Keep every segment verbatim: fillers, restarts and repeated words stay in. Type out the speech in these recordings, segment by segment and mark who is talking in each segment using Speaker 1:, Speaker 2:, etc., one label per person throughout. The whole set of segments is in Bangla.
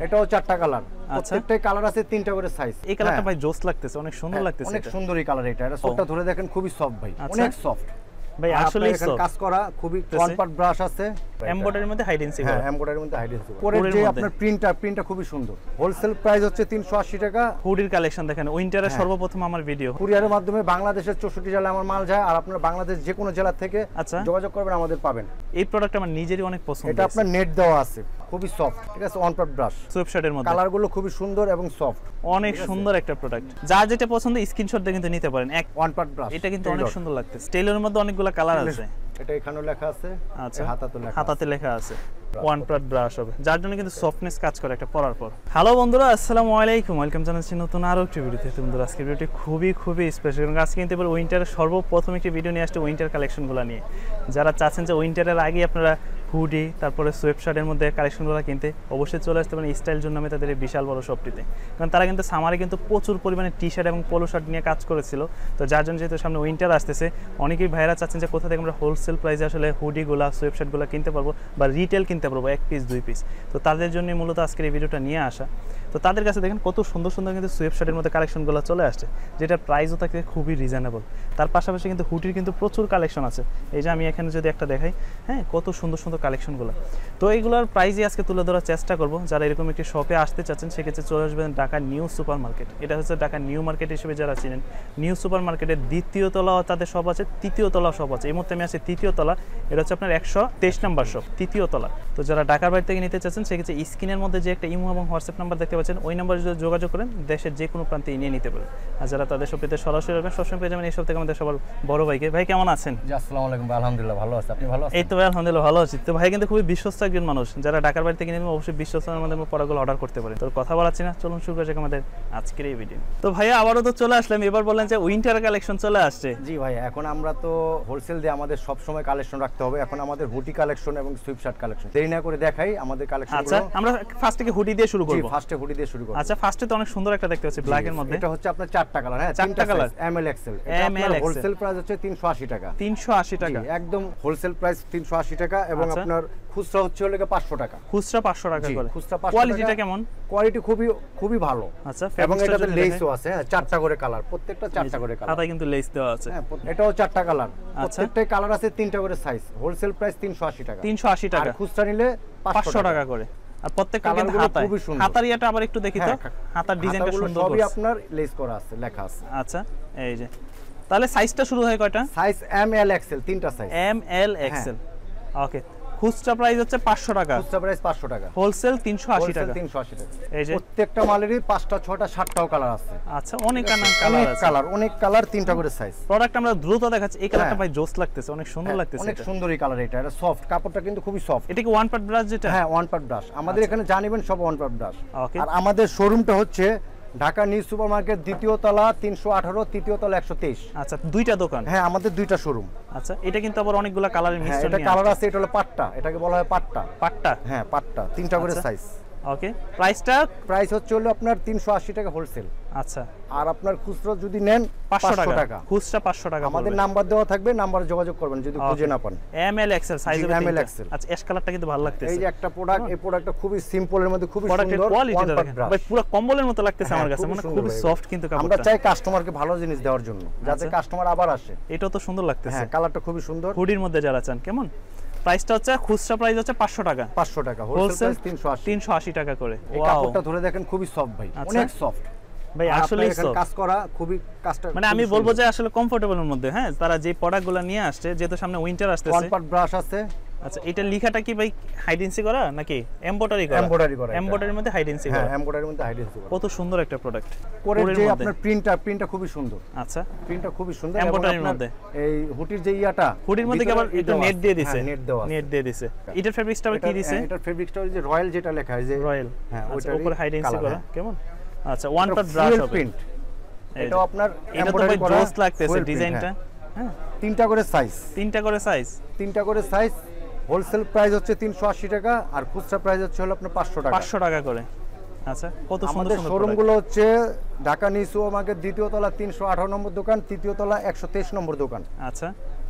Speaker 1: এটাও চারটা কালার, প্রত্যেকটাই কালার আছে, তিনটা করে সাইজ।
Speaker 2: এই কালারটা ভাই জোস লাগতেছে, অনেক সুন্দর লাগতেছে,
Speaker 1: অনেক সুন্দরই কালার এটা। এটা সোফটটা ধরে দেখেন খুবই সফট ভাই, অনেক সফট
Speaker 2: ভাই, আসলে
Speaker 1: এখানে কাজ করা খুবই কনপার্ট ব্রাশ আছে,
Speaker 2: এমব্রয়ডারির মধ্যে হাইডেন্সি করা।
Speaker 1: হ্যাঁ, এমব্রয়ডারির মধ্যে হাইডেন্সি করা। পরে যে আপনার প্রিন্টটা প্রিন্টটা খুবই সুন্দর। হোলসেল প্রাইস হচ্ছে তিনশো আশি টাকা।
Speaker 2: হুডির কালেকশন দেখেন, উইন্টারের সর্বপ্রথম আমার ভিডিও।
Speaker 1: কুরিয়ারের মাধ্যমে বাংলাদেশের চৌষট্টি জেলায় আমার মাল যায়, আর আপনারা বাংলাদেশ যে কোনো জেলা থেকে যোগাযোগ করবেন, আমাদের পাবেন।
Speaker 2: এই প্রোডাক্ট আমার নিজেরই অনেক পছন্দ।
Speaker 1: এটা আপনার নেট দেওয়া আছে, খুবই সফট, ঠিক আছে, ওয়ান পার্ট ব্রাশ,
Speaker 2: সুইপ শার্টের মধ্যে।
Speaker 1: কালারগুলো খুবই সুন্দর এবং সফট,
Speaker 2: অনেক সুন্দর একটা প্রোডাক্ট। যার যেটা পছন্দ স্ক্রিনশট দিয়ে কিন্তু নিতে পারেন। এক
Speaker 1: ওয়ান পার্ট ব্রাশ,
Speaker 2: এটা কিন্তু অনেক সুন্দর লাগতেছে। স্টাইলের মধ্যে অনেকগুলো কালার আছে।
Speaker 1: এটা এখানেও লেখা আছে,
Speaker 2: আচ্ছা,
Speaker 1: হাতাতে লেখা
Speaker 2: হাতাতে লেখা আছে ওয়ান পার্ট ব্রাশ হবে, যার জন্য কিন্তু সফটনেস কাজ করে একটা পরার পর। হ্যালো বন্ধুরা, আসসালামু আলাইকুম, ওয়েলকাম জানাচ্ছি নতুন আরো একটি ভিডিওতে। বন্ধুরা, আজকের ভিডিওটি খুবই খুবই স্পেশাল, কারণ আজকে কিন্তু উইন্টারের সর্বপ্রথম একটি ভিডিও নিয়ে আসছে উইন্টার কালেকশনগুলো নিয়ে। যারা চাচ্ছেন যে উইন্টারের আগে আপনারা হুডি তারপরে সোয়েট শার্টের মধ্যে কালেকশনগুলো কিনতে, অবশ্যই চলে আসতে পারেন স্টাইল জন্য আমি তাদের এই বিশাল বড় শপটিতে। কারণ তারা কিন্তু সামারে কিন্তু প্রচুর পরিমাণে টি শার্ট এবং পোলো শার্ট নিয়ে কাজ করেছিল। তো যার জন্য যেহেতু সামনে উইন্টার আসতেছে, অনেকেই ভাইরা চাচ্ছেন যে কোথা থেকে আমরা হোলসেল প্রাইসে আসলে হুডিগুলো সোয়েট শার্টগুলো কিনতে পারবো বা রিটেল কিনতে পারবো, এক পিস দুই পিস। তো তাদের জন্য মূলত আজকের এই ভিডিওটা নিয়ে আসা। তো তাদের কাছে দেখেন কত সুন্দর সুন্দর কিন্তু সোয়েট শার্টের মধ্যে কালেকশনগুলো চলে আসছে, যেটার প্রাইসও থাকে খুবই রিজনেবল। তার পাশাপাশি কিন্তু হুডির কিন্তু প্রচুর কালেকশন আছে। এই যে আমি এখানে যদি একটা দেখাই, হ্যাঁ, কত সুন্দর সুন্দর কালেকশনগুলো। তো এইগুলোর প্রাইসই আজকে তুলে ধরার চেষ্টা করব। যারা এরকম একটি শপে আসতে চাচ্ছেন, সেক্ষেত্রে চলে আসবেন ঢাকা নিউ সুপার মার্কেট। এটা হচ্ছে ঢাকা নিউ মার্কেট হিসেবে যারা চিনেন, নিউ সুপার মার্কেটের দ্বিতীয় তলা তাদের শপ আছে, তৃতীয় তলা শপ আছে। এই মুহূর্তে আমি আছি তৃতীয় তলা, এটা হচ্ছে আপনার একশো তেইশ নাম্বার শপ, তৃতীয় তলা। তো যারা ঢাকার বাইরে থেকে নিতে চাচ্ছেন, সেক্ষেত্রে স্ক্রিনের মধ্যে যে একটা ইমো এবং হোয়াটসঅ্যাপ নাম্বার দেখতে পাচ্ছেন, ওই নাম্বারে যদি যোগাযোগ করেন দেশের যে কোনো প্রান্তে নিয়ে নিতে পারেন। আর যারা তাদের শপটিতে সরাসরি আসবেন, সবসময় পেয়ে যাবেন এই সব থেকে আমাদের সবার বড় ভাইকে। ভাই কেমন আছেন?
Speaker 1: জি, আসসালামু আলাইকুম। আলহামদুলিল্লাহ ভালো আছি, আপনি ভালো আছেন?
Speaker 2: এই তো ভাই আলহামদুলিল্লাহ ভালো আছি। তো ভাই কিন্তু খুবই বিশ্বস্ত একজন মানুষ, যারা ঢাকার বাড়ি থেকে নেবেন অবশ্যই বিশ্বস্ততার মধ্যে প্রোডাক্টগুলো অর্ডার করতে পারেন। তো কথা বলাচ্ছি না, চলুন শুরু করা যাক আমাদের আজকের এই ভিডিও। তো ভাইয়া আবারও তো চলে আসলাম, এবার বললেন যে উইন্টার কালেকশন চলে আসছে।
Speaker 1: জি ভাই, এখন আমরা তো হোলসেল দিয়ে আমাদের সব সময় কালেকশন রাখতে হবে। এখন আমাদের হুডি কালেকশন এবং সুইপ শার্ট কালেকশন, দেরি না করে দেখাই আমাদের কালেকশন।
Speaker 2: আচ্ছা, আমরা ফার্স্ট থেকে হুডি দিয়ে শুরু করব।
Speaker 1: জি, ফার্স্টে হুডি দিয়ে শুরু করব।
Speaker 2: আচ্ছা, ফার্স্টে তো অনেক সুন্দর একটা দেখতে পাচ্ছি ব্ল্যাক এর মধ্যে।
Speaker 1: এটা হচ্ছে আপনার চারটা কালার, হ্যাঁ,
Speaker 2: চারটা কালার,
Speaker 1: এম এল এক্সেল। এটা আপনার হোলসেল প্রাইস হচ্ছে তিনশো আশি টাকা।
Speaker 2: তিনশো আশি টাকা
Speaker 1: একদম হোলসেল প্রাইস তিনশো আশি টাকা, এবং আপনার খুচরা হচ্ছে হলো পাঁচশো টাকা।
Speaker 2: খুচরা পাঁচশো টাকা করে।
Speaker 1: খুচরা পাঁচশো টাকা।
Speaker 2: কোয়ালিটিটা কেমন?
Speaker 1: কোয়ালিটি খুবই খুবই ভালো।
Speaker 2: আচ্ছা,
Speaker 1: এবং এটাতে লেসও আছে, হ্যাঁ, চারটা করে কালার, প্রত্যেকটা চারটা করে কালার।
Speaker 2: হাতায় কিন্তু লেস দেওয়া আছে।
Speaker 1: হ্যাঁ, এটাও চারটা কালার, প্রত্যেকটাই কালার আছে, তিনটা করে সাইজ। হোলসেল প্রাইস তিনশো আশি টাকা।
Speaker 2: তিনশো আশি টাকা।
Speaker 1: আর খুচরা নিলে পাঁচশো টাকা করে।
Speaker 2: আর প্রত্যেকটা কিন্তু হাতায়, হাতার ইয়াটা আবার একটু দেখি তো, হাতার ডিজাইনটা সুন্দর,
Speaker 1: সবই আপনার লেস করা আছে, লেখা আছে।
Speaker 2: আচ্ছা, এই যে তাহলে সাইজটা শুরু হয় কয়টা?
Speaker 1: সাইজ এম এল এক্সেল, তিনটা size.
Speaker 2: M L XL, okay. খুচরা প্রাইস হচ্ছে পাঁচশো টাকা,
Speaker 1: খুচরা প্রাইস পাঁচশো টাকা,
Speaker 2: হোলসেল তিনশো আশি টাকা।
Speaker 1: তিনশো আশি টাকা।
Speaker 2: এই যে
Speaker 1: প্রত্যেকটা মালেরই পাঁচটা ছয়টা সাতটাও কালার আছে।
Speaker 2: আচ্ছা, অনেক কালার আছে,
Speaker 1: কালার অনেক কালার, তিনটা করে সাইজ।
Speaker 2: প্রোডাক্ট আমরা দ্রুত দেখাচ্ছি। এই কালারটা ভাই জোস লাগতেছে, অনেক সুন্দর লাগতেছে,
Speaker 1: অনেক সুন্দরই কালার। এটা এটা সফট, কাপড়টা কিন্তু খুবই সফট।
Speaker 2: এটা কি ওয়ান পার্ট ব্রাশ যেটা?
Speaker 1: হ্যাঁ, ওয়ান পার্ট ব্রাশ। আমাদের এখানে জানিবেন সব ওয়ান পার্ট ব্রাশ। আর আমাদের শোরুমটা হচ্ছে ঢাকা নিউ সুপার মার্কেট, দ্বিতীয় তলা তিনশো আঠারো, তৃতীয় তলা একশো তেইশ।
Speaker 2: আচ্ছা, দুইটা দোকান?
Speaker 1: হ্যাঁ, আমাদের দুইটা শোরুম।
Speaker 2: আচ্ছা, এটা কিন্তু আবার অনেকগুলো কালারের মিশ্রণ।
Speaker 1: এটা কালার আছে, এটা হলো পাট্টা, এটাকে বলা হয় পাট্টা।
Speaker 2: পাট্টা,
Speaker 1: হ্যাঁ, পাট্টা, তিনটা করে সাইজ।
Speaker 2: ওকে, প্রাইসটা?
Speaker 1: প্রাইস হচ্ছে হলো আপনার তিনশো আশি টাকা হোলসেল।
Speaker 2: আচ্ছা,
Speaker 1: আর আপনার খুচরা যদি নেন পাঁচশো টাকা।
Speaker 2: খুচরা পাঁচশো টাকা।
Speaker 1: আমাদের নাম্বার দেওয়া থাকবে, নাম্বারে যোগাযোগ করবেন যদি খুঁজে না পান।
Speaker 2: এম এল এক্সেল সাইজ হবে,
Speaker 1: এম এল এক্সেল।
Speaker 2: আচ্ছা, এস কালারটা কিন্তু ভালো লাগতেছে।
Speaker 1: এই যে একটা প্রোডাক্ট, এই প্রোডাক্টটা খুবই সিম্পলের মধ্যে খুবই সুন্দর।
Speaker 2: কোয়ালিটিটা দেখেন ভাই, পুরো কম্বলের মতো লাগতেছে আমার কাছে, মানে খুবই সফট কিন্তু কাপড়টা।
Speaker 1: আমরা চাই কাস্টমারকে ভালো জিনিস দেওয়ার জন্য, যাতে কাস্টমার আবার আসে।
Speaker 2: এটাও তো সুন্দর লাগতেছে।
Speaker 1: হ্যাঁ, কালারটা খুবই সুন্দর।
Speaker 2: হুডির মধ্যে যারা চান, কেমন? প্রাইসটা হচ্ছে খুচরা প্রাইস হচ্ছে পাঁচশো টাকা,
Speaker 1: পাঁচশো টাকা, হোলসেল তিনশো আশি,
Speaker 2: তিনশো আশি টাকা করে।
Speaker 1: এই কাপড়টা ধরে দেখেন খুবই সফট ভাই, অনেক সফট
Speaker 2: ভাই, আসলে
Speaker 1: কাজ করা খুবই কাজটা,
Speaker 2: মানে আমি বলবো যে আসলে কমফোর্টেবলের মধ্যে। হ্যাঁ, তারা যে প্রোডাক্টগুলো নিয়ে আসছে, যেহেতু সামনে উইন্টার আসতেছে।
Speaker 1: ওয়ান পার্ট ব্রাশ আছে।
Speaker 2: আচ্ছা, এটা লেখাটা কি ভাই হাইডেন্সি করা নাকি এমব্রয়ডারি করা?
Speaker 1: এমব্রয়ডারি করা,
Speaker 2: এমব্রয়ডারির মধ্যে হাইডেন্সি করা।
Speaker 1: হ্যাঁ, এমব্রয়ডারির মধ্যে হাইডেন্সি করা।
Speaker 2: কত সুন্দর একটা প্রোডাক্ট।
Speaker 1: পরের যে আপনার প্রিন্টটা, প্রিন্টটা খুবই সুন্দর।
Speaker 2: আচ্ছা,
Speaker 1: প্রিন্টটা খুবই সুন্দর
Speaker 2: এমব্রয়ডারির মধ্যে।
Speaker 1: এই হুডির যে ইয়াটা,
Speaker 2: হুডির মধ্যে আবার একটু নেট দিয়ে দিয়েছে,
Speaker 1: নেট দেওয়া,
Speaker 2: নেট দিয়ে দিয়েছে। এটার ফেব্রিক্সটা কি দিয়েছে?
Speaker 1: এটার ফেব্রিক্সটা ওই যে রয়্যাল যেটা লেখা আছে, যে
Speaker 2: রয়্যাল।
Speaker 1: হ্যাঁ,
Speaker 2: ওইটার উপরে হাইডেন্সি করা, কেমন? আচ্ছা, ওয়ান পার্ট ব্রাশ হবে।
Speaker 1: প্রিন্ট এটাও আপনার
Speaker 2: এমব্রয়ডারি করা, জোস লাগতেছে ডিজাইনটা। হ্যাঁ,
Speaker 1: তিনটা করে সাইজ,
Speaker 2: তিনটা করে সাইজ,
Speaker 1: তিনটা করে সাইজ। হোলসেল প্রাইস হচ্ছে তিনশো আশি টাকা, আর খুচরা প্রাইস হচ্ছে হলো আপনার পাঁচশো টাকা,
Speaker 2: পাঁচশো টাকা করে। আচ্ছা, কত সুন্দর
Speaker 1: আমাদের
Speaker 2: সুন্দর
Speaker 1: শোরুম গুলো হচ্ছে ঢাকা নিউ সুপার মার্কেট, দ্বিতীয় তলা তিনশো আঠারো নম্বর দোকান, তৃতীয় তলা একশো তেইশ নম্বর দোকান।
Speaker 2: আচ্ছা,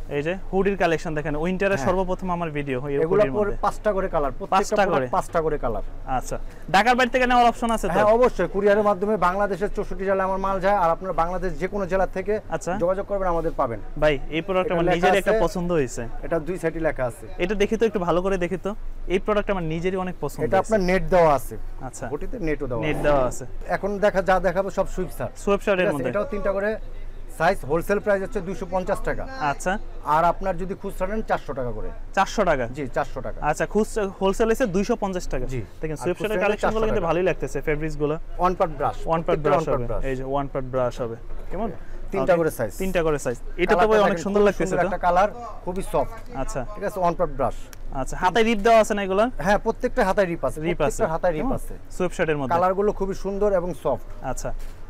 Speaker 2: এই যে হুডির কালেকশন দেখেন, উইন্টারের সর্বপ্রথম আমার ভিডিও
Speaker 1: এগুলো পরে পাঁচটা করে কালার, প্রত্যেকটা করে পাঁচটা করে কালার।
Speaker 2: আচ্ছা, ঢাকার বাইরে থেকে নেওয়ার অপশন আছে তো?
Speaker 1: হ্যাঁ অবশ্যই, কুরিয়ারের মাধ্যমে বাংলাদেশের চৌষট্টি জেলায় আমার মাল যায়, আর আপনারা বাংলাদেশ যে কোনো জেলা থেকে যোগাযোগ করবেন আমাদের পাবেন।
Speaker 2: ভাই এই প্রোডাক্ট আমার নিজের একটা পছন্দ হয়েছে,
Speaker 1: এটা দুই সাইডে লেখা আছে,
Speaker 2: এটা দেখি তো একটু ভালো করে দেখি তো। এই প্রোডাক্ট আমার নিজেরই অনেক পছন্দ।
Speaker 1: এটা আপনার নেট দেওয়া আছে।
Speaker 2: আচ্ছা,
Speaker 1: ওটিতে নেটও দেওয়া আছে,
Speaker 2: নেট দেওয়া আছে।
Speaker 1: এখন দেখা যা দেখাবো সব সুইপ শার্ট,
Speaker 2: সুইপ শার্টের মধ্যে
Speaker 1: এটাও তিনটা করে সাইজ, হোলসেল প্রাইস হচ্ছে দুইশো পঞ্চাশ টাকা।
Speaker 2: আচ্ছা,
Speaker 1: আর আপনার যদি খুচরা নেন চারশো টাকা করে।
Speaker 2: চারশো টাকা?
Speaker 1: জি চারশো টাকা।
Speaker 2: আচ্ছা, খুচরা হোলসেল এসে দুইশো পঞ্চাশ টাকা।
Speaker 1: জি
Speaker 2: দেখেন সুইপ শার্টের কালেকশনগুলো কিন্তু ভালোই লাগতেছে, ফেব্রিক্স গুলো।
Speaker 1: One part brush,
Speaker 2: one part brush হবে, এই যে ওয়ান পার্ট ব্রাশ হবে। কেমন?
Speaker 1: তিনটা করে সাইজ,
Speaker 2: তিনটা করে সাইজ। এটা তো ভাই অনেক সুন্দর লাগতেছে,
Speaker 1: একটা কালার খুবই সফট।
Speaker 2: আচ্ছা ঠিক
Speaker 1: আছে, ওয়ান পার্ট ব্রাশ।
Speaker 2: আচ্ছা, হাতায় রিপ দেওয়া আছে না এগুলো?
Speaker 1: হ্যাঁ প্রত্যেকটা হাতায় রিপ আছে, রিপ আছে, হাতায় রিপ আছে।
Speaker 2: সুইপ শার্টের মধ্যে
Speaker 1: কালারগুলো খুবই সুন্দর এবং সফট।
Speaker 2: আচ্ছা,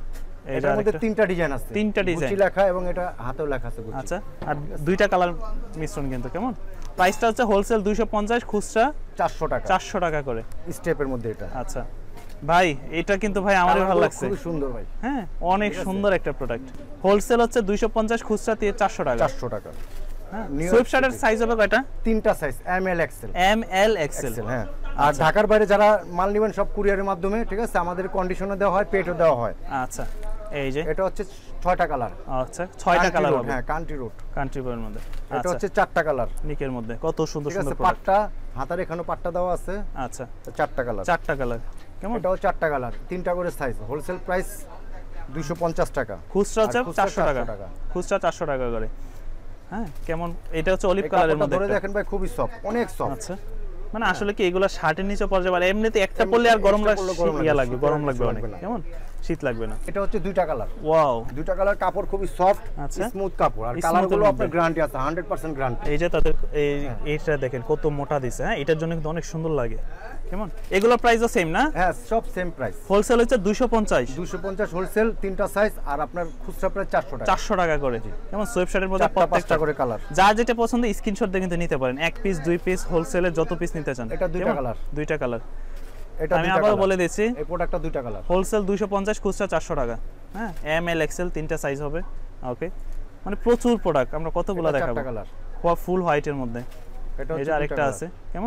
Speaker 1: এটার মধ্যে তিনটা ডিজাইন আছে,
Speaker 2: তিনটা ডিজাইন
Speaker 1: গুচি লেখা এবং এটা হাতেও লেখা আছে গুচি।
Speaker 2: আচ্ছা, আর দুইটা কালার মিশ্রণ কিন্তু। কেমন? প্রাইসটা হচ্ছে হোলসেল দুইশো পঞ্চাশ, খুচরা
Speaker 1: চারশো টাকা,
Speaker 2: চারশো টাকা করে
Speaker 1: স্টেপের মধ্যে এটা।
Speaker 2: আচ্ছা ভাই, এটা কিন্তু ভাই আমারও ভালো লাগছে,
Speaker 1: খুব সুন্দর ভাই।
Speaker 2: হ্যাঁ অনেক সুন্দর একটা প্রোডাক্ট। হোলসেল হচ্ছে দুইশো পঞ্চাশ, খুচরা দিয়ে চারশো টাকা।
Speaker 1: চারশো টাকা।
Speaker 2: হ্যাঁ, সুইপ শার্টের সাইজ হবে কয়টা?
Speaker 1: তিনটা size, M L XL.
Speaker 2: M L XL,
Speaker 1: হ্যাঁ। আর ঢাকার বাইরে যারা মাল নেবেন সব কুরিয়ারের মাধ্যমে, ঠিক আছে, আমাদের কন্ডিশনে দেওয়া হয়, পেটও দেওয়া হয়।
Speaker 2: আচ্ছা, এই যে
Speaker 1: এটা হচ্ছে ছয়টা কালার।
Speaker 2: আচ্ছা, ছয়টা কালার হবে।
Speaker 1: হ্যাঁ, কান্ট্রি রোড,
Speaker 2: কান্ট্রি রোডের মধ্যে।
Speaker 1: এটা হচ্ছে চারটা কালার
Speaker 2: নিকের মধ্যে। কত সুন্দর সুন্দর প্রোডাক্ট।
Speaker 1: পাটটা হাতার এখানে পাটটা দেওয়া আছে।
Speaker 2: আচ্ছা,
Speaker 1: চারটা কালার,
Speaker 2: চারটা কালার। কেমন?
Speaker 1: এটাও চারটা কালার, তিনটা করে সাইজ, হোলসেল প্রাইস দুইশো পঞ্চাশ টাকা,
Speaker 2: খুচরা হচ্ছে চারশো টাকা। খুচরা চারশো টাকা করে। হ্যাঁ, কেমন? এটা হচ্ছে অলিভ কালারের মধ্যে।
Speaker 1: ধরে দেখেন ভাই, খুবই সফট, অনেক সফট।
Speaker 2: আচ্ছা, মানে আসলে কি এগুলা শার্টের নিচে পড়ে যাবে, আর এমনিতে একটা পরলে আর গরম লাগবে, ইয়া লাগবে, গরম লাগবে অনেক। কেমন? শীত লাগবে না।
Speaker 1: এটা হচ্ছে দুইটা কালার।
Speaker 2: ওয়াও,
Speaker 1: দুইটা কালার, কাপড় খুবই সফট,
Speaker 2: আচ্ছা,
Speaker 1: স্মুথ কাপড়, আর কালারগুলো আপনার গ্যারান্টি আছে, একশো পার্সেন্ট গ্যারান্টি।
Speaker 2: এই যে তাদের এই এইটা দেখেন কত মোটা দিছে। হ্যাঁ, এটার জন্য কিন্তু অনেক সুন্দর লাগে। কেমন? এগুলোর প্রাইসও সেম না?
Speaker 1: হ্যাঁ, সব সেম প্রাইস।
Speaker 2: হোলসেল হচ্ছে দুইশো পঞ্চাশ,
Speaker 1: দুইশো পঞ্চাশ হোলসেল, তিনটা সাইজ, আর আপনার খুচরা প্রাইস চারশো টাকা,
Speaker 2: চারশো টাকা করে। কেমন? সুইপ শার্টের মধ্যে
Speaker 1: প্রত্যেকটা করে কালার,
Speaker 2: যার যেটা পছন্দ স্ক্রিনশট দিয়ে কিন্তু নিতে পারেন। এক পিস, দুই পিস, হোলসেলে যত পিস নিতে চান।
Speaker 1: এটা দুইটা কালার,
Speaker 2: দুইটা কালার।
Speaker 1: এটা
Speaker 2: আমি আবার বলে দিচ্ছি,
Speaker 1: এই প্রোডাক্টটা দুইটা কালার,
Speaker 2: হোলসেল দুইশো পঞ্চাশ, খুচরা চারশো টাকা। হ্যাঁ, এম এল এক্সেল তিনটা সাইজ হবে। ওকে, মানে প্রচুর প্রোডাক্ট। আমরা কতগুলো দেখাবো।
Speaker 1: কালার,
Speaker 2: ফুল হোয়াইটের মধ্যে।
Speaker 1: এটা
Speaker 2: এই যে আরেকটা আছে। কেমন?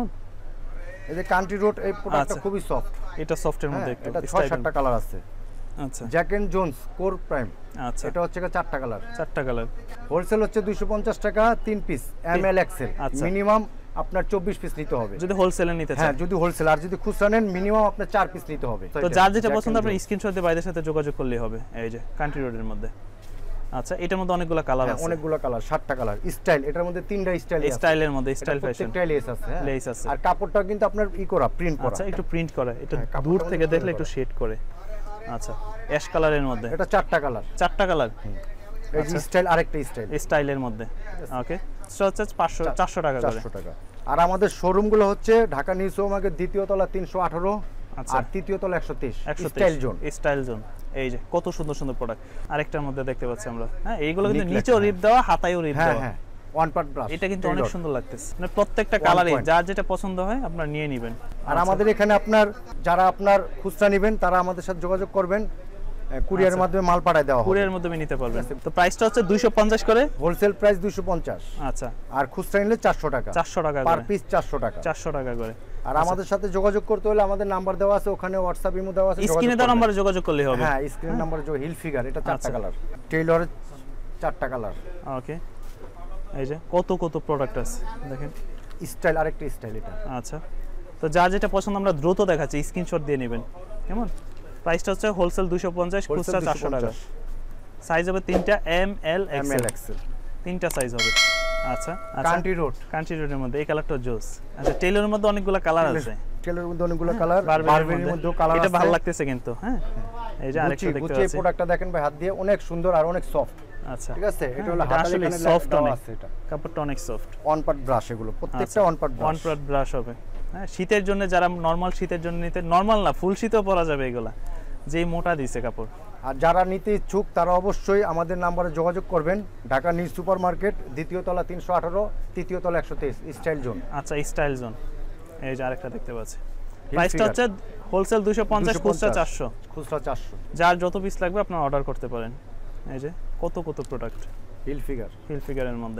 Speaker 1: এই যে কান্ট্রি রোড, এই প্রোডাক্টটা খুবই সফট।
Speaker 2: এটা সফটের মধ্যে একটু,
Speaker 1: এটা ছয় সাতটা কালার আছে।
Speaker 2: আচ্ছা,
Speaker 1: Jack and Jones core prime.
Speaker 2: আচ্ছা,
Speaker 1: এটা হচ্ছে চারটা কালার,
Speaker 2: চারটা কালার।
Speaker 1: হোলসেল হচ্ছে দুইশো পঞ্চাশ টাকা, তিন piece, M L XL. Minimum আপনার চব্বিশ পিস নিতে হবে
Speaker 2: যদি হোলসেলে নিতে চান।
Speaker 1: হ্যাঁ, যদি হোলসেল। আর যদি খুচরা নেন মিনিমাম আপনার চার পিস নিতে হবে।
Speaker 2: তো যার যেটা পছন্দ আপনি স্ক্রিনশট দিয়ে বাইরের সাথে যোগাযোগ করলেই হবে। এই যে কান্ট্রি রোডের মধ্যে। আচ্ছা, এটার মধ্যে অনেকগুলো কালার আছে,
Speaker 1: অনেকগুলো কালার, সাতটা কালার। স্টাইল, এটার মধ্যে তিনটা স্টাইল আছে,
Speaker 2: স্টাইলের মধ্যে স্টাইল ফ্যাশন,
Speaker 1: প্রত্যেকটা লেস আছে। হ্যাঁ,
Speaker 2: লেস আছে।
Speaker 1: আর কাপড়টা কিন্তু আপনার ই করা, প্রিন্ট করা।
Speaker 2: আচ্ছা, একটু প্রিন্ট করা, এটা দূর থেকে দেখলে একটু শেড করে। আচ্ছা, অ্যাশ কালারের মধ্যে।
Speaker 1: এটা চারটা কালার,
Speaker 2: চারটা কালার।
Speaker 1: এই যে স্টাইল, আরেকটা স্টাইল,
Speaker 2: স্টাইলের মধ্যে। ওকে, সেটা হচ্ছে পাঁচশো, চারশো টাকা করে।
Speaker 1: চারশো টাকা। আর আমাদের শোরুমগুলো হচ্ছে ঢাকা নিউ সুপার মার্কেট দ্বিতীয় তলা তিনশো আঠারো, আর তৃতীয় তলা একশো তেইশ, স্টাইল জোন।
Speaker 2: Style zone. এই যে কত সুন্দর সুন্দর প্রোডাক্ট। আরেকটার মধ্যে দেখতে পাচ্ছি আমরা। হ্যাঁ, এইগুলো কিন্তু নিচেও রিপ দেওয়া, হাতায়ও রিপ দেওয়া।
Speaker 1: হ্যাঁ, ওয়ান পার্ট ব্রাশ।
Speaker 2: এটা কিন্তু অনেক সুন্দর লাগতেছে। মানে প্রত্যেকটা কালারে যার যেটা পছন্দ হয় আপনারা নিয়ে নেবেন।
Speaker 1: আর আমাদের এখানে আপনার যারা আপনার খুচরা নেবেন তারা আমাদের সাথে যোগাযোগ করবেন, কুরিয়ারের মাধ্যমে মাল পাঠায় দেওয়া হবে,
Speaker 2: কুরিয়ারের মাধ্যমে নিতে পারবেন। তো প্রাইসটা হচ্ছে দুইশো পঞ্চাশ করে,
Speaker 1: হোলসেল প্রাইস দুইশো পঞ্চাশ।
Speaker 2: আচ্ছা,
Speaker 1: আর খুচরা নিলে চারশো টাকা,
Speaker 2: চারশো টাকা
Speaker 1: পার পিস, চারশো টাকা,
Speaker 2: চারশো টাকা করে।
Speaker 1: আর আমাদের সাথে যোগাযোগ করতে হলে আমাদের নাম্বার দেওয়া আছে, ওখানে হোয়াটসঅ্যাপ ইমো দেওয়া আছে,
Speaker 2: স্ক্রিনে দেওয়া নম্বরে যোগাযোগ করলে হবে।
Speaker 1: হ্যাঁ, স্ক্রিন নাম্বার, যে হিল ফিগার, এটা চারটা কালার, টেইলরের চারটা কালার।
Speaker 2: ওকে, এই যে কত কত প্রোডাক্ট আছে দেখেন।
Speaker 1: স্টাইল, আরেকটা স্টাইল এটা।
Speaker 2: আচ্ছা, তো যার যেটা পছন্দ আমরা দ্রুত দেখাচ্ছি, স্ক্রিনশট দিয়ে নেবেন। কেমন? প্রাইসটা হচ্ছে হোলসেল দুইশো পঞ্চাশ, খুচরা চারশো টাকা। সাইজ হবে তিনটা, এম এল এক্সেল, তিনটা সাইজ হবে। আচ্ছা,
Speaker 1: কান্ট্রি রোড,
Speaker 2: কান্ট্রি রোডের মধ্যে এই কালারটা জোস। আচ্ছা, টেইলরের মধ্যে অনেকগুলো কালার আছে,
Speaker 1: টেইলরের মধ্যে অনেকগুলো কালার, বারবেরির মধ্যেও কালার আছে।
Speaker 2: এটা ভালো লাগতেছে কিন্তু। হ্যাঁ, এই যে আরেকটা দেখতে পাচ্ছি,
Speaker 1: এই প্রোডাক্টটা দেখেন ভাই, হাত দিয়ে অনেক সুন্দর আর অনেক সফট।
Speaker 2: আচ্ছা,
Speaker 1: ঠিক আছে, এটা হলো হাতে এখানে
Speaker 2: সফট
Speaker 1: দেওয়া
Speaker 2: অনেক,
Speaker 1: আছে, এটা
Speaker 2: কাপড়টা অনেক সফট।
Speaker 1: ওয়ান পার্ট ব্রাশ, এগুলো প্রত্যেকটা one part brush,
Speaker 2: one part brush হবে। হ্যাঁ, শীতের জন্য যারা নরমাল শীতের জন্য নিতে, নরমাল না ফুল শীতেও পরা যাবে এগুলা, যেই মোটা দিছে কাপড়।
Speaker 1: আর যারা নিতে ইচ্ছুক তারা অবশ্যই আমাদের নাম্বারে যোগাযোগ করবেন। ঢাকা নিউ সুপার মার্কেট দ্বিতীয় তলা তিনশো আঠারো, তৃতীয় তলা একশো তেইশ, স্টাইল জোন।
Speaker 2: আচ্ছা, স্টাইল জোন। এই যে আরেকটা দেখতে পাচ্ছি। প্রাইসটা হচ্ছে হোলসেল দুইশো পঞ্চাশ, খুচরা চারশো,
Speaker 1: খুচরা চারশো।
Speaker 2: যার যত পিস লাগবে আপনারা অর্ডার করতে পারেন। এই যে কত কত প্রোডাক্ট,
Speaker 1: হিল ফিগার,
Speaker 2: হিল ফিগারের মধ্যে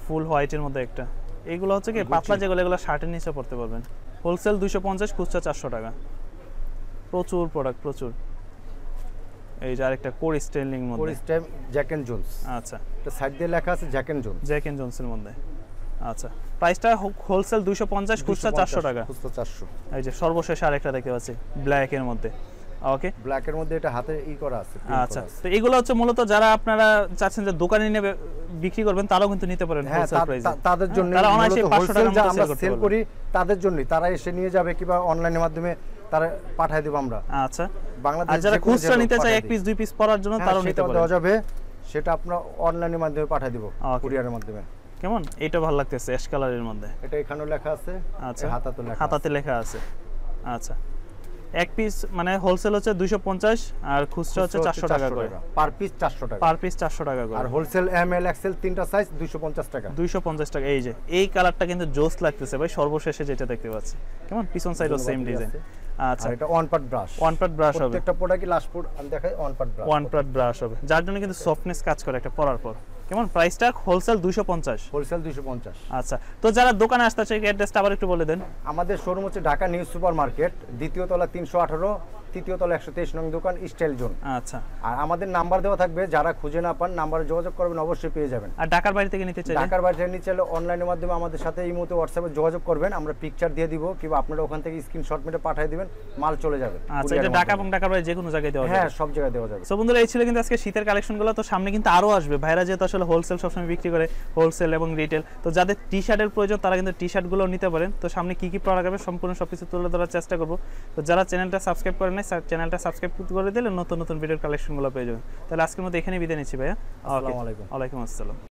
Speaker 2: ফুল হোয়াইটের মধ্যে একটা, এইগুলো হচ্ছে কি পাতলা যেগুলো, এগুলো শার্টের নিচে পড়তে পারবেন। হোলসেল দুইশো পঞ্চাশ, খুচরা চারশো টাকা। প্রচুর প্রোডাক্ট, প্রচুর। এই যে আরেকটা কোর স্টাইলিং মধ্যে,
Speaker 1: core style Jack and Jones.
Speaker 2: আচ্ছা,
Speaker 1: এটা সাইড দিয়ে লেখা আছে Jack and Jones,
Speaker 2: Jack and জোনসের মধ্যে। আচ্ছা, প্রাইসটা হোলসেল দুইশো পঞ্চাশ, খুচরা চারশো টাকা।
Speaker 1: খুচরা চারশো।
Speaker 2: এই যে সর্বশেষ আরেকটা দেখতে পাচ্ছি ব্ল্যাক এর মধ্যে। ওকে,
Speaker 1: ব্ল্যাক এর মধ্যে এটা হাতে ই করা আছে।
Speaker 2: আচ্ছা, তো এগুলো হচ্ছে মূলত যারা আপনারা চাচ্ছেন যে দোকানে নিয়ে বিক্রি করবেন তারাও কিন্তু নিতে পারেন হোলসেল প্রাইসে।
Speaker 1: তাদের জন্য
Speaker 2: তারা অনায়াসে পাঁচশো টাকার মধ্যে
Speaker 1: আমরা সেল করি, তাদের জন্যই। তারা এসে নিয়ে যাবে কিংবা অনলাইনের মাধ্যমে তারা পাঠিয়ে দেব আমরা।
Speaker 2: আচ্ছা,
Speaker 1: বাংলাদেশ
Speaker 2: আর যারা খুচরা নিতে চায় এক পিস দুই পিস পরার জন্য তারাও নিতে পারেন,
Speaker 1: দেওয়া যাবে। সেটা আমরা অনলাইনের মাধ্যমে পাঠিয়ে দেব, কুরিয়ারের মাধ্যমে।
Speaker 2: কেমন, এটা ভালো লাগতেছে অ্যাশ কালারের মধ্যে।
Speaker 1: এটা এখানেও লেখা আছে।
Speaker 2: আচ্ছা,
Speaker 1: হাতাতে লেখা
Speaker 2: হাতাতে লেখা আছে। আচ্ছা, এক পিস মানে হোলসেল হচ্ছে দুইশো পঞ্চাশ আর খুচরা হচ্ছে চারশো টাকা করে।
Speaker 1: পার পিস চারশো টাকা।
Speaker 2: পার পিস চারশো টাকা করে।
Speaker 1: আর হোলসেল এম এল এক্সেল তিনটা সাইজ দুইশো পঞ্চাশ টাকা।
Speaker 2: দুইশো পঞ্চাশ টাকা। এই যে এই কালারটা কিন্তু জোস লাগতেছে ভাই, সর্বশেষে যেটা দেখতে পাচ্ছি। কেমন, পিছন সাইডও সেম ডিজাইন। আচ্ছা,
Speaker 1: এটা one part brush.
Speaker 2: One part brush হবে
Speaker 1: প্রত্যেকটা প্রোডাক্টই লাস্ট ফুড আমি দেখাই one part brush.
Speaker 2: One part brush হবে, যার জন্য কিন্তু সফটনেস কাজ করে একটা পরার পর। কেমন, প্রাইসটা হোলসেল দুইশো পঞ্চাশ।
Speaker 1: হোলসেল দুইশো পঞ্চাশ।
Speaker 2: আচ্ছা, তো যারা দোকানে আসতে চায় অ্যাড্রেসটা আবার একটু বলে দেন।
Speaker 1: আমাদের শোরুম হচ্ছে ঢাকা নিউ সুপার মার্কেট, দ্বিতীয় তলা তিনশো আঠারো, তৃতীয় তলা একশো তেইশ নং দোকান, স্টাইল জোন।
Speaker 2: আচ্ছা,
Speaker 1: আর আমাদের নাম্বার দেওয়া থাকবে, যারা খুঁজে না পান নাম্বারে যোগাযোগ করবেন, অবশ্যই পেয়ে যাবেন।
Speaker 2: আর ঢাকার বাইরে থেকে নিতে চাইলে,
Speaker 1: ঢাকার বাইরে থেকে নিতে চাইলে অনলাইনের মাধ্যমে আমাদের সাথে এই মুহূর্তে হোয়াটসঅ্যাপে যোগাযোগ করবেন, আমরা পিকচার দিয়ে দিব কিংবা আপনারা ওখান থেকে স্ক্রিনশট মেরে পাঠিয়ে দিবেন, মাল চলে যাবে।
Speaker 2: আচ্ছা, এটা ঢাকা এবং ঢাকার বাইরে যে কোনো জায়গায় দেওয়া যাবে?
Speaker 1: হ্যাঁ, সব জায়গায় দেওয়া যাবে।
Speaker 2: সো বন্ধুরা, এই ছিল কিন্তু আজকে শীতের কালেকশনগুলো। তো সামনে কিন্তু আরো আসবে, ভাইরা যেহেতু আসলে হোলসেল সবসময় বিক্রি করে, হোলসেল এবং রিটেল, তো যাদের টি শার্টের প্রয়োজন তারা কিন্তু টি শার্টগুলো নিতে পারেন। তো সামনে কি কি প্রোডাক্ট হবে সম্পূর্ণ সবকিছু তুলে ধরার চেষ্টা করব। তো যারা চ্যানেলটা সাবস্ক্রাইব করেন নাই, চ্যানেলটা সাবস্ক্রাইব করে দিলে নতুন নতুন ভিডিওর কালেকশনগুলো পেয়ে যাবেন। তাহলে আজকের মতো এখানেই বিদায় নিচ্ছি ভাইয়া।
Speaker 1: আসসালামু আলাইকুম।
Speaker 2: ওয়ালাইকুম আসসালাম।